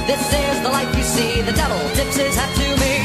This is the life you see. The devil tips his hat to me.